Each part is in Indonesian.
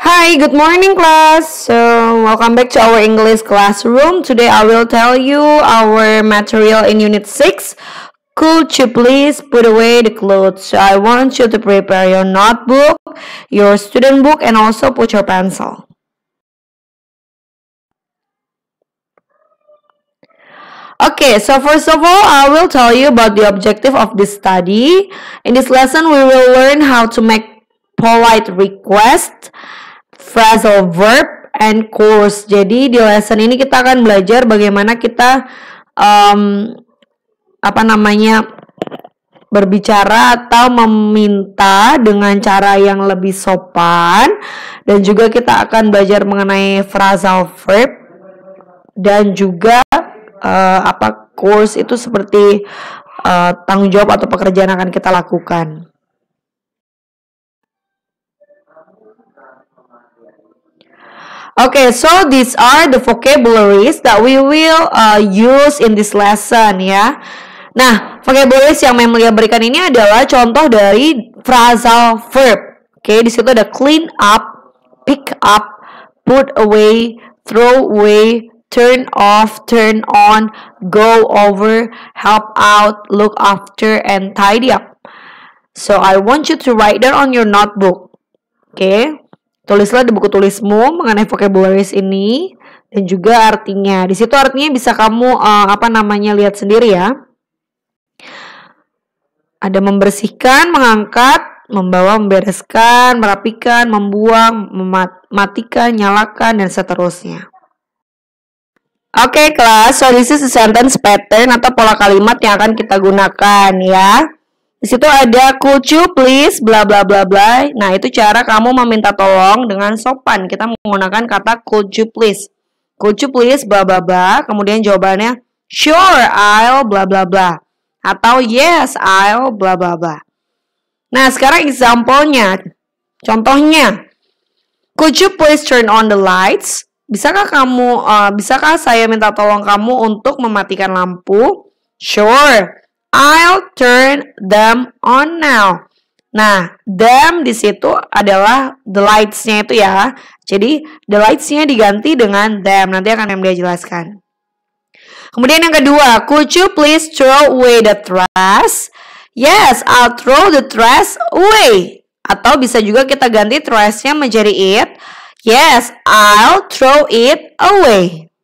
Hi, good morning class. Welcome back to our English classroom. Today I will tell you our material in Unit 6. Could you please put away the clothes? So I want you to prepare your notebook, your student book, and also put your pencil. Okay, so first of all, I will tell you about the objective of this study. In this lesson, we will learn how to make polite request, phrasal verb, and course. Jadi di lesson ini kita akan belajar bagaimana kita berbicara atau meminta dengan cara yang lebih sopan, dan juga kita akan belajar mengenai phrasal verb dan juga course itu seperti tanggung jawab atau pekerjaan yang akan kita lakukan. Okay, so these are the vocabularies that we will use in this lesson ya. Nah, vocabularies yang Memelia berikan ini adalah contoh dari phrasal verb. Oke, di situ ada clean up, pick up, put away, throw away, turn off, turn on, go over, help out, look after, and tidy up. So I want you to write down on your notebook. Oke. Tulislah di buku tulismu mengenai vocabularies ini dan juga artinya. Di situ artinya bisa kamu lihat sendiri ya. Ada membersihkan, mengangkat, membawa, membereskan, merapikan, membuang, mematikan, nyalakan, dan seterusnya. Oke, kelas. So this is a sentence pattern atau pola kalimat yang akan kita gunakan ya. Di situ ada could you please bla bla bla bla. Nah, itu cara kamu meminta tolong dengan sopan. Kita menggunakan kata could you please. Could you please bla bla bla. Kemudian jawabannya sure, I'll bla bla bla. Atau yes, I'll bla bla bla. Nah, sekarang example-nya. Contohnya. Could you please turn on the lights? Bisakah saya minta tolong kamu untuk mematikan lampu? Sure. I'll turn them on now. Nah, them di situ adalah the lights-nya itu ya. Jadi, the lights-nya diganti dengan them. Nanti akan dia jelaskan. Kemudian yang kedua, could you please throw away the trash? Yes, I'll throw the trash away. Atau bisa juga kita ganti trash-nya menjadi it. Yes, I'll throw it away.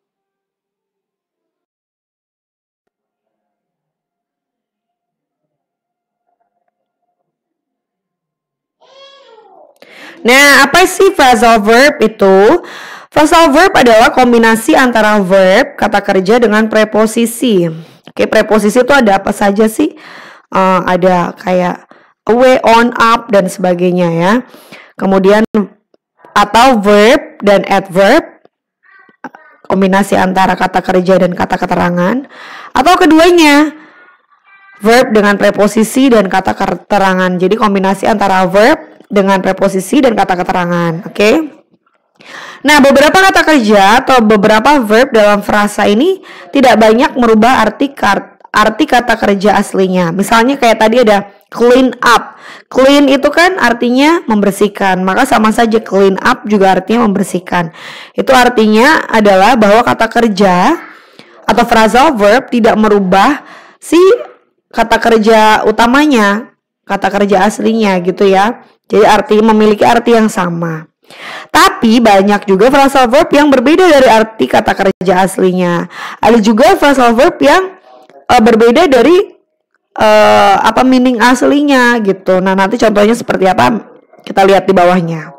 Nah, apa sih phrasal verb itu? Phrasal verb adalah kombinasi antara verb, kata kerja, dengan preposisi. Oke, preposisi itu ada apa saja sih? Ada kayak away, on, up, dan sebagainya ya. Kemudian, atau verb dan adverb, kombinasi antara kata kerja dan kata keterangan. Atau keduanya, verb dengan preposisi dan kata keterangan. Jadi, kombinasi antara verb dengan preposisi dan kata keterangan, oke? Nah, beberapa kata kerja atau beberapa verb dalam frasa ini tidak banyak merubah arti kata kerja aslinya. Misalnya kayak tadi ada clean up. Clean itu kan artinya membersihkan, maka sama saja clean up juga artinya membersihkan. Itu artinya adalah bahwa kata kerja atau phrasal verb tidak merubah si kata kerja utamanya, kata kerja aslinya gitu ya. Jadi memiliki arti yang sama. Tapi banyak juga phrasal verb yang berbeda dari arti kata kerja aslinya. Ada juga phrasal verb yang berbeda dari meaning aslinya gitu. Nah, nanti contohnya seperti apa kita lihat di bawahnya.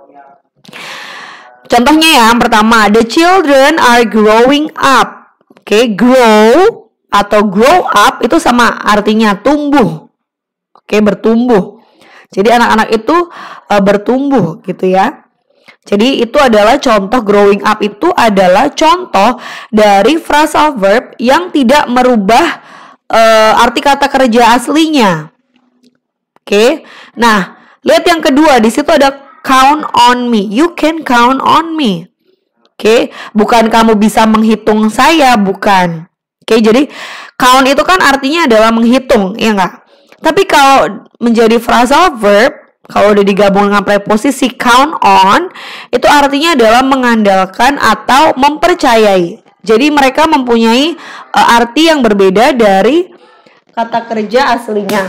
Contohnya yang pertama, the children are growing up. Oke, grow atau grow up itu sama artinya tumbuh. Oke, bertumbuh. Jadi anak-anak itu bertumbuh gitu ya. Jadi itu adalah contoh, growing up itu adalah contoh dari phrasal verb yang tidak merubah arti kata kerja aslinya. Oke. Nah, lihat yang kedua, di situ ada count on me. You can count on me. Oke, bukan kamu bisa menghitung saya, bukan. Oke, jadi count itu kan artinya adalah menghitung, ya enggak? Tapi kalau menjadi phrasal verb, Kalau udah digabung dengan preposisi count on, itu artinya adalah mengandalkan atau mempercayai. Jadi mereka mempunyai arti yang berbeda dari kata kerja aslinya.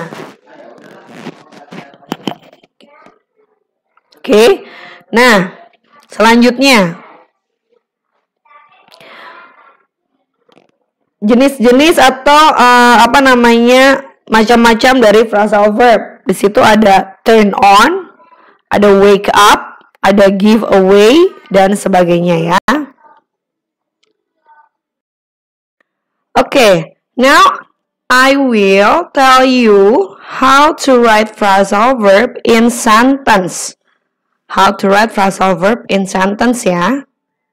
Oke. Nah, selanjutnya jenis-jenis atau macam-macam dari phrasal verb. Di situ ada turn on, ada wake up, ada give away, dan sebagainya ya. Okay, now I will tell you how to write phrasal verb in sentence. How to write phrasal verb in sentence ya.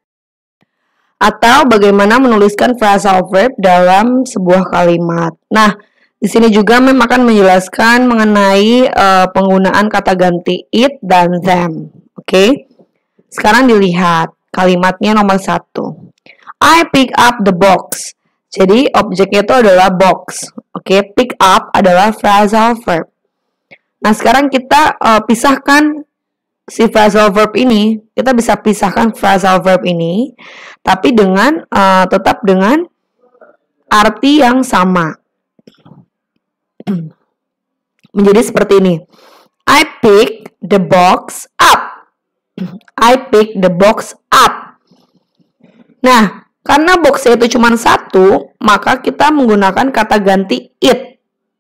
Atau bagaimana menuliskan phrasal verb dalam sebuah kalimat. Nah, di sini juga Mem akan menjelaskan mengenai penggunaan kata ganti it dan them. Oke. Sekarang dilihat kalimatnya nomor 1. I pick up the box. Jadi objeknya itu adalah box. Oke, pick up adalah phrasal verb. Nah, sekarang kita pisahkan si phrasal verb ini. Kita bisa pisahkan phrasal verb ini, tapi dengan tetap dengan arti yang sama. Menjadi seperti ini. I pick the box up. I pick the box up. Nah, karena boxnya itu cuma satu, maka kita menggunakan kata ganti it.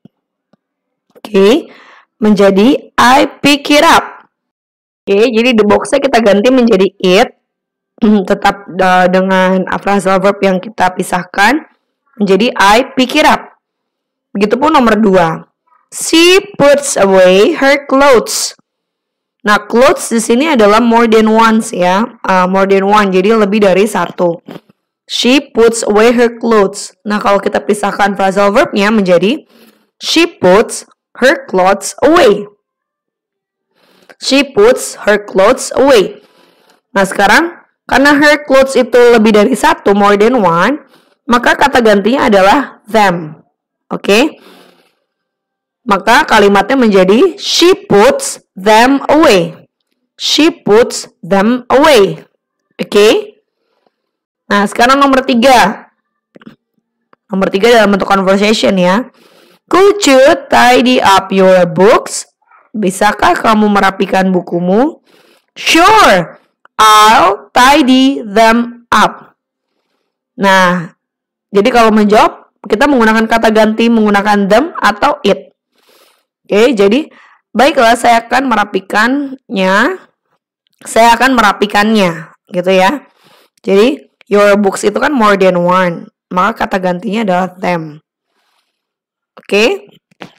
Oke, menjadi I pick it up. Oke, jadi the boxnya kita ganti menjadi it. Tetap dengan phrasal verb yang kita pisahkan menjadi I pick it up. Begitupun nomor 2. She puts away her clothes. Nah, clothes di sini adalah more than once ya, more than one, jadi lebih dari satu. She puts away her clothes. Nah, kalau kita pisahkan phrasal verbnya menjadi she puts her clothes away. She puts her clothes away. Nah, sekarang karena her clothes itu lebih dari satu, more than one, maka kata gantinya adalah them. Oke? Maka kalimatnya menjadi she puts them away. She puts them away. Oke? Nah, sekarang nomor 3. Nomor 3 dalam bentuk conversation ya. Could you tidy up your books? Bisakah kamu merapikan bukumu? Sure, I'll tidy them up. Nah, jadi kalau menjawab, kita menggunakan kata ganti menggunakan them atau it. Oke, jadi baiklah saya akan merapikannya. Saya akan merapikannya, gitu ya. Jadi your books itu kan more than one. Maka kata gantinya adalah them. Oke.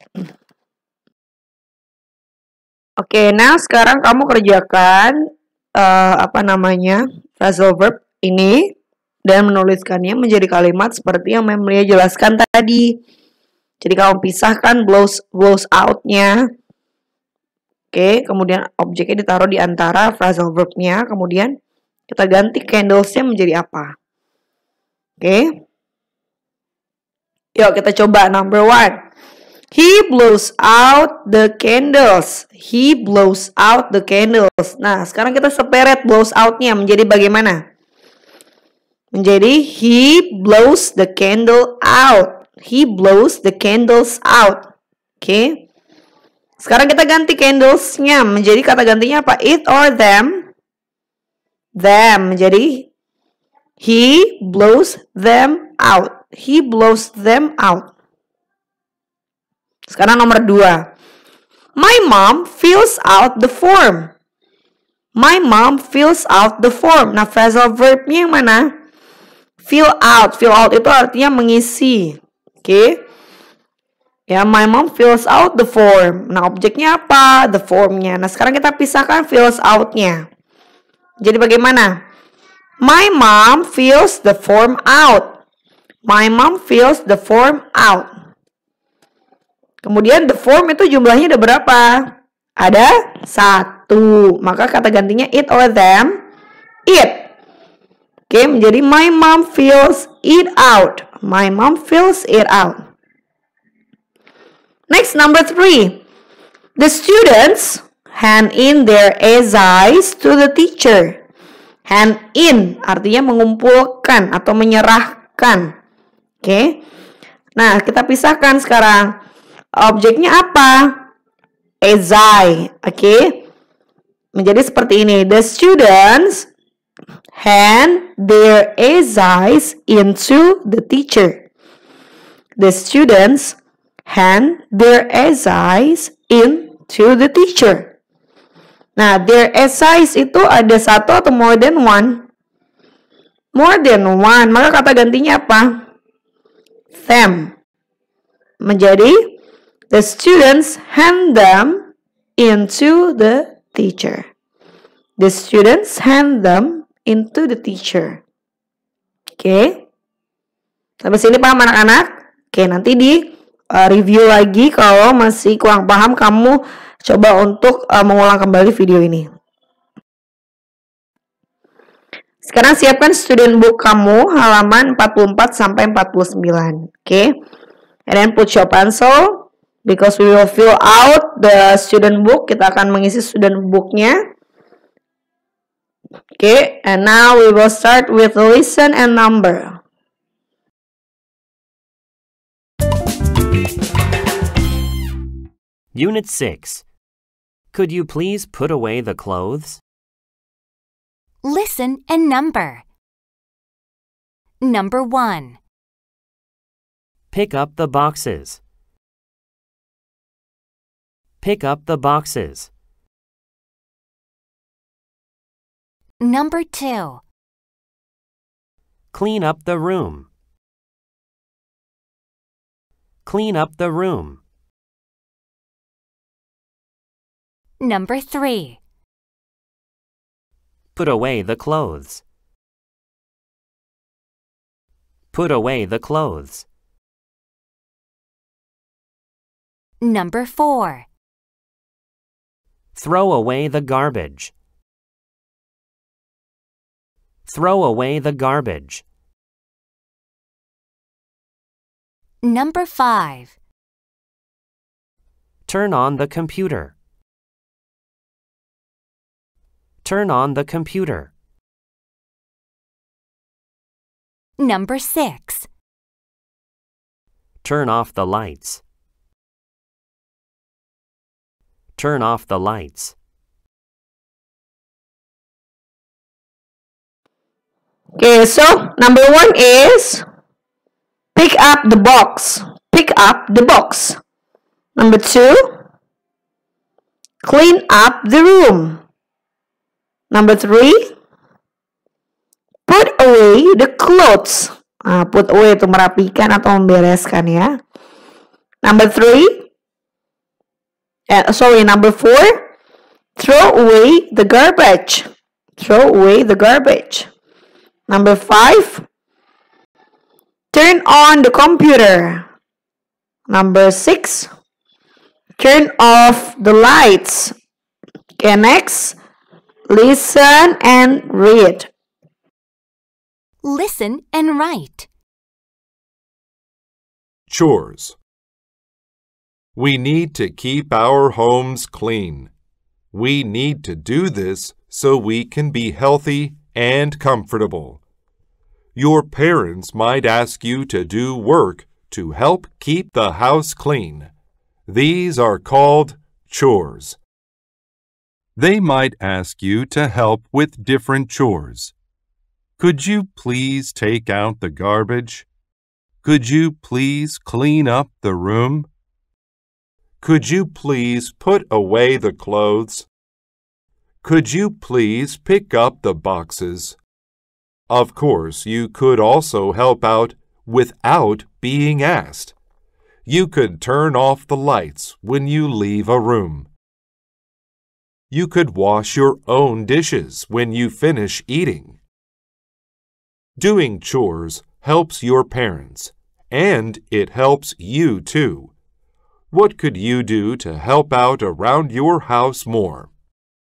Oke, nah sekarang kamu kerjakan phrasal verb ini dan menuliskannya menjadi kalimat seperti yang Mem jelaskan tadi. Jadi kamu pisahkan blows out-nya. Oke, kemudian objeknya ditaruh di antara phrasal verb-nya, kemudian kita ganti candles-nya menjadi apa? Oke. Yuk kita coba number 1. He blows out the candles. He blows out the candles. Nah, sekarang kita seperet blows out-nya menjadi bagaimana? Menjadi he blows the candle out. He blows the candles out. Oke. Sekarang kita ganti candles-nya menjadi kata gantinya apa? It or them? Them menjadi he blows them out. He blows them out. Sekarang nomor 2. My mom fills out the form. My mom fills out the form. Nah, phrasal verb-nya yang mana? Fill out. Fill out itu artinya mengisi. Oke. Ya, my mom fills out the form. Nah, objeknya apa? The form-nya. Nah, sekarang kita pisahkan fills out-nya. Jadi bagaimana? My mom fills the form out. My mom fills the form out. Kemudian the form itu jumlahnya ada berapa? Ada 1. Maka kata gantinya it or them, it. Oke, menjadi my mom fills it out. My mom fills it out. Next, number 3. The students hand in their essays to the teacher. Hand in artinya mengumpulkan atau menyerahkan. Oke. Nah, kita pisahkan sekarang. Objeknya apa? Essay. Oke. Menjadi seperti ini. The students hand their essays into the teacher. The students hand their essays into the teacher. Nah, their essays itu ada satu atau more than one? More than one. Maka kata gantinya apa? Them. Menjadi the students hand them into the teacher. The students hand them into the teacher. Oke. Sampai sini paham anak-anak? Oke, nanti di review lagi. Kalau masih kurang paham, kamu coba untuk mengulang kembali video ini. Sekarang siapkan student book kamu halaman 44 sampai 49. Oke. And then put your pencil because we will fill out the student book. Kita akan mengisi student booknya. Oke, and now we will start with listen and number. Unit 6. Could you please put away the clothes? Listen and number. Number 1. Pick up the boxes. Pick up the boxes. Number 2. Clean up the room. Clean up the room. Number 3. Put away the clothes. Put away the clothes. Number 4. Throw away the garbage. Throw away the garbage. Number 5. Turn on the computer. Turn on the computer. Number 6. Turn off the lights. Turn off the lights. Okay, so number 1 is pick up the box. Pick up the box. Number 2, clean up the room. Number 3, put away the clothes. Put away itu merapikan atau membereskan ya. Number 4, throw away the garbage. Throw away the garbage. Number 5, turn on the computer. Number 6, turn off the lights. Okay, next, listen and read. Listen and write. Chores. We need to keep our homes clean. We need to do this so we can be healthy and comfortable. Your parents might ask you to do work to help keep the house clean. These are called chores. They might ask you to help with different chores. Could you please take out the garbage? Could you please clean up the room? Could you please put away the clothes? Could you please pick up the boxes? Of course, you could also help out without being asked. You could turn off the lights when you leave a room. You could wash your own dishes when you finish eating. Doing chores helps your parents, and it helps you too. What could you do to help out around your house more?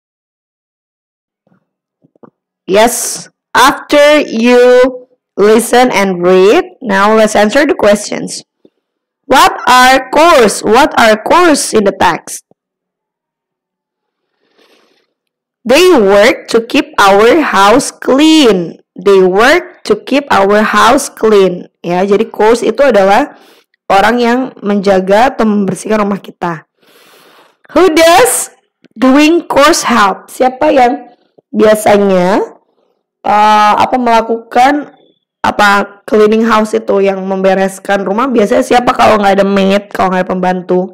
Yes, after you listen and read, now let's answer the questions. What are chores? What are chores in the text? They work to keep our house clean. They work to keep our house clean. Ya, jadi chores itu adalah orang yang menjaga atau membersihkan rumah kita. Who does doing chores help? Siapa yang biasanya melakukan cleaning house itu, yang membereskan rumah? Biasanya siapa kalau nggak ada maid, kalau nggak ada pembantu?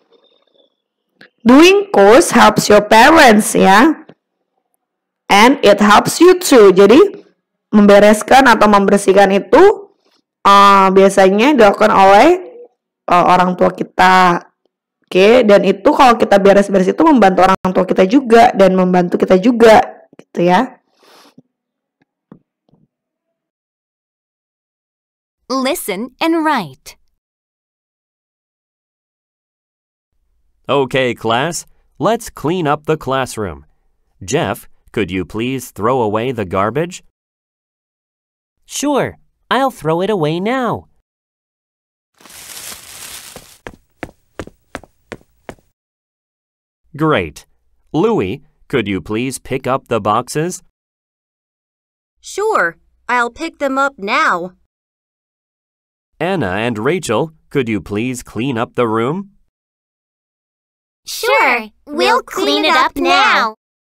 Doing chores helps your parents, ya. And it helps you too. Jadi membereskan atau membersihkan itu biasanya dilakukan oleh orang tua kita. Oke, dan itu kalau kita beres-beres itu membantu orang tua kita juga dan membantu kita juga, gitu ya. Listen and write. Okay, class, let's clean up the classroom. Jeff, could you please throw away the garbage? Sure, I'll throw it away now. Great. Louis, could you please pick up the boxes? Sure, I'll pick them up now. Anna and Rachel, could you please clean up the room? Sure, we'll clean it up now.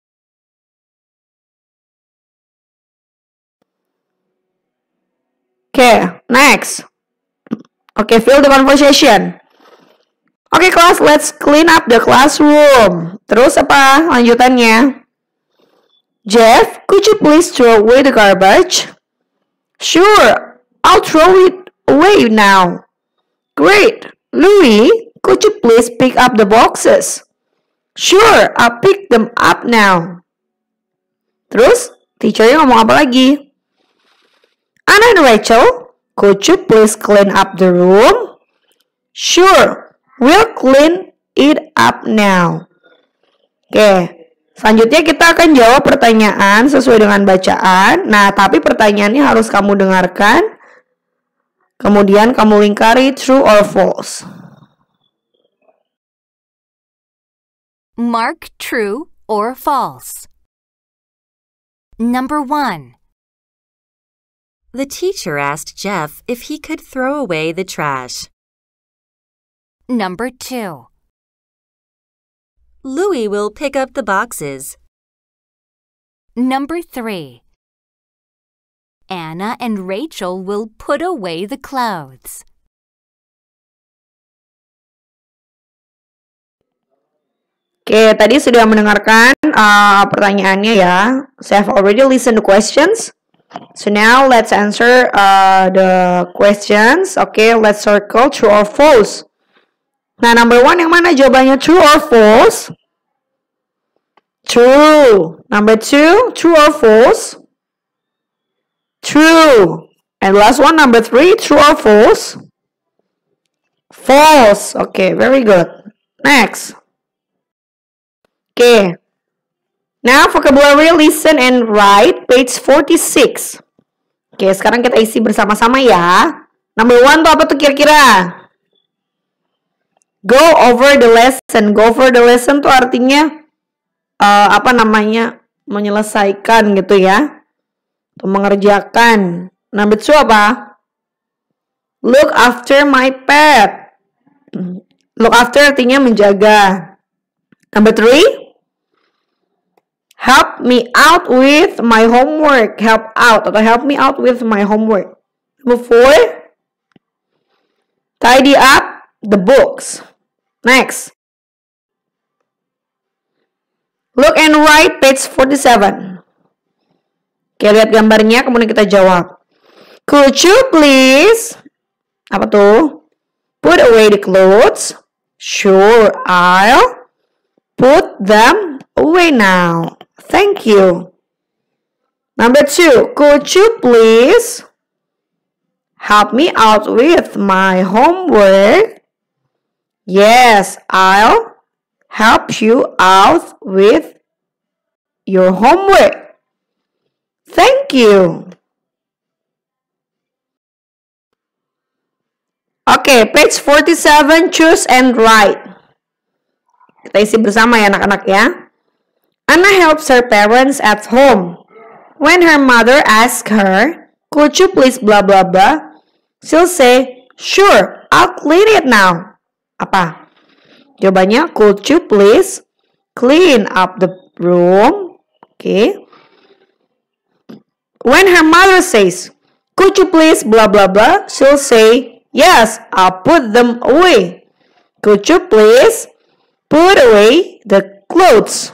Okay, next. Okay, fill the conversation. Okay, class, let's clean up the classroom. Terus apa lanjutannya? Jeff, could you please throw away the garbage? Sure, I'll throw it away now. Great. Louis, could you please pick up the boxes? Sure, I'll pick them up now. Terus, teachernya ngomong apa lagi? Anna and Rachel, could you please clean up the room? Sure, we'll clean it up now. Oke, selanjutnya kita akan jawab pertanyaan sesuai dengan bacaan. Nah, tapi pertanyaannya harus kamu dengarkan. Kemudian kamu lingkari true or false. Mark true or false. Number 1. The teacher asked Jeff if he could throw away the trash. Number 2. Louis will pick up the boxes. Number 3. Anna and Rachel will put away the clothes. Oke, tadi sudah mendengarkan pertanyaannya ya. So I've already listened to questions. So now let's answer the questions. Okay, let's circle true or false. Nah, number 1 yang mana jawabannya, true or false? True. Number 2, true or false? True. And last one, number 3, true or false? False. Okay, very good. Next. Okay. Now, vocabulary, listen and write, page 46. Oke, sekarang kita isi bersama-sama ya. Number 1 tuh apa tuh kira-kira? Go over the lesson. Go over the lesson tuh artinya menyelesaikan gitu ya. Atau mengerjakan. Number 2 apa? Look after my pet. Look after artinya menjaga. Number 3, help me out with my homework. Help out atau help me out with my homework. Number 4, tidy up the books. Next. Look and write, page 47. Oke, lihat gambarnya, kemudian kita jawab. Could you please, apa tuh? Put away the clothes. Sure, I'll put them away now. Thank you. Number 2, could you please help me out with my homework? Yes, I'll help you out with your homework. Thank you. Okay, page 47, choose and write. Kita isi bersama ya anak-anak ya. Anna helps her parents at home. When her mother asks her, could you please blah blah blah? She'll say, sure, I'll clean it now. Apa? Jawabannya, could you please clean up the room? Okay. When her mother says, could you please blah blah blah? She'll say, yes, I'll put them away. Could you please put away the clothes?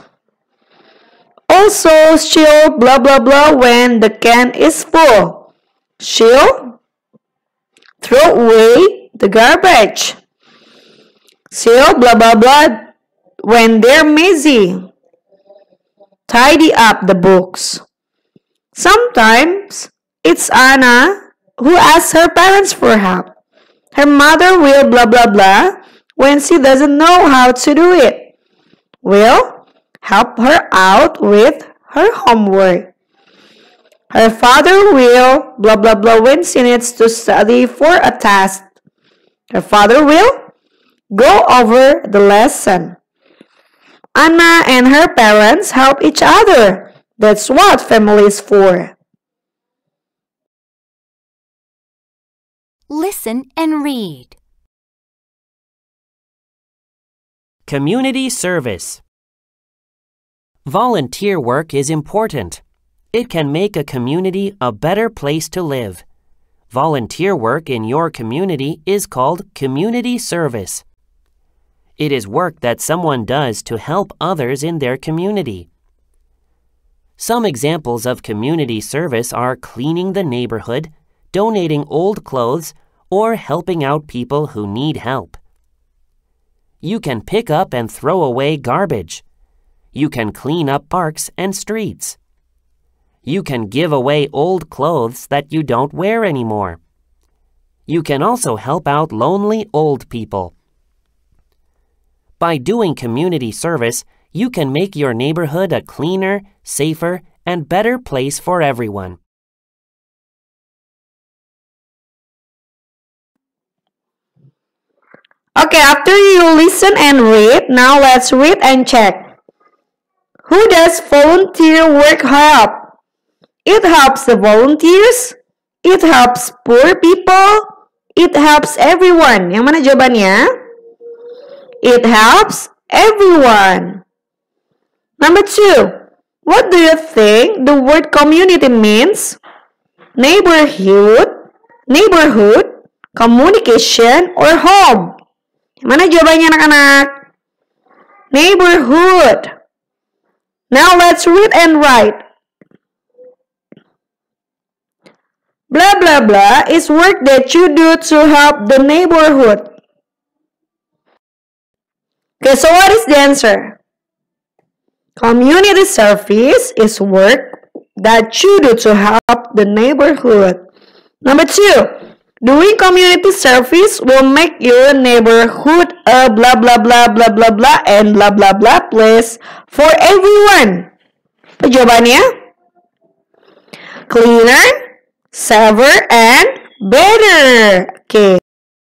Also, she'll blah blah blah when the can is full. She'll throw away the garbage. She'll blah blah blah when they're messy. Tidy up the books. Sometimes it's Anna who asks her parents for help. Her mother will blah blah blah when she doesn't know how to do it. Will help her out with her homework. Her father will blah blah blah when she needs to study for a test. Her father will go over the lesson. Anna and her parents help each other. That's what family is for. Listen and read. Community service. Volunteer work is important. It can make a community a better place to live. Volunteer work in your community is called community service. It is work that someone does to help others in their community. Some examples of community service are cleaning the neighborhood, donating old clothes, or helping out people who need help. You can pick up and throw away garbage. You can clean up parks and streets. You can give away old clothes that you don't wear anymore. You can also help out lonely old people. By doing community service, you can make your neighborhood a cleaner, safer, and better place for everyone. Okay, after you listen and read, now let's read and check. Who does volunteer work help? It helps the volunteers. It helps poor people. It helps everyone. Yang mana jawabannya? It helps everyone. Number 2. What do you think the word community means? Neighborhood, communication, or home? Yang mana jawabannya anak-anak? Neighborhood. Now let's read and write. Blah blah blah is work that you do to help the neighborhood. Okay, so what is the answer? Community service is work that you do to help the neighborhood. Number 2, doing community service will make your neighborhood a blah blah blah blah blah blah and blah blah blah place for everyone. Jawabannya? Cleaner, safer, and better. Okay.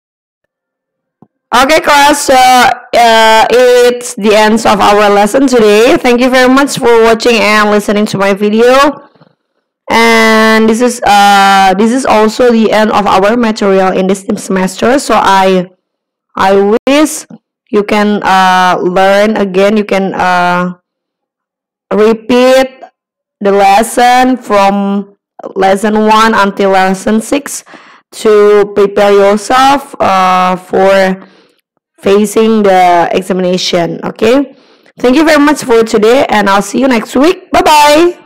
Okay, class, it's the end of our lesson today. Thank you very much for watching and listening to my video. And this is also the end of our material in this semester. So I wish you can learn again. You can repeat the lesson from lesson 1 until lesson 6 to prepare yourself for facing the examination. Okay, thank you very much for today, and I'll see you next week. Bye bye.